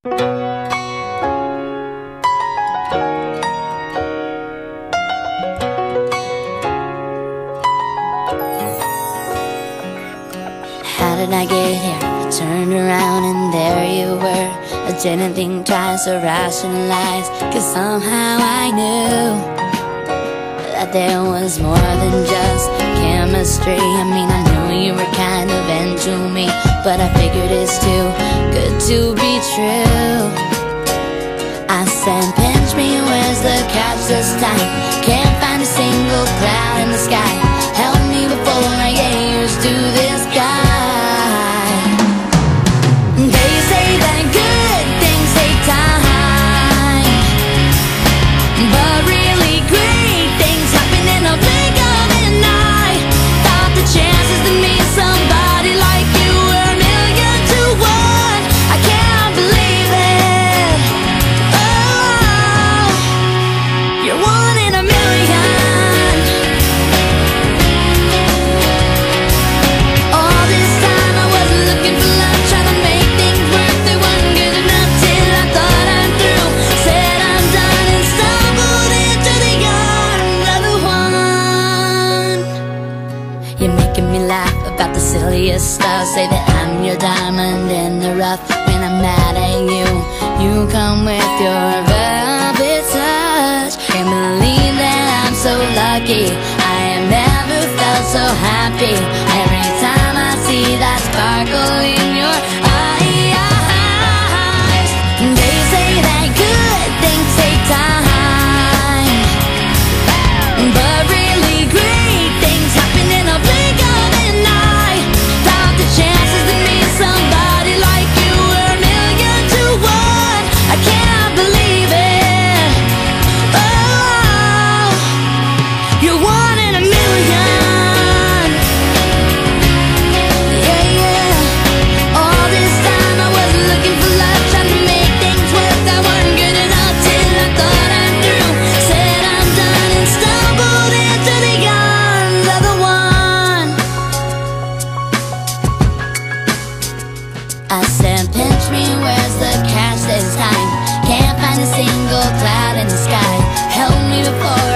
How did I get here? I turned around and there you were. I didn't think twice or rationalize, 'cause somehow I knew that there was more than just chemistry. I mean, I knew you were kind of into me, but I figured it's too good to be true. I said, pinch me, where's the catch this time? Can't find a single cloud in the sky. Help me before I get used to this guy. They say that good things take time, but really great things happen in a blink of an eye. Thought the chances to meet somebody like you were a million to one. I can't believe it. Oh, you're one in a million. All this time I wasn't looking for love, trying to make things work. They weren't good enough till I thought I'm through. Said I'm done and stumbled into the arms of the one. You're making me laugh about the silliest stuff. Say that I'm your diamond in the rough. When I'm mad at you, you come with your velvet touch. Can't believe that I'm so lucky. I have never felt so happy. Every time I see that sparkle in your eyes. They say that good things take time, but really great things happen in a blink of an eye. Thought the chances to meet somebody like you were a million to one. I can't believe it. Oh, you're one in a million. Yeah, yeah. All this time I wasn't looking for love, trying to make things work that weren't good enough till I thought I'm through. Said I'm done and stumbled into the arms of the one. I said, pinch me, where's the catch this time? Can't find a single cloud in the sky. Help me before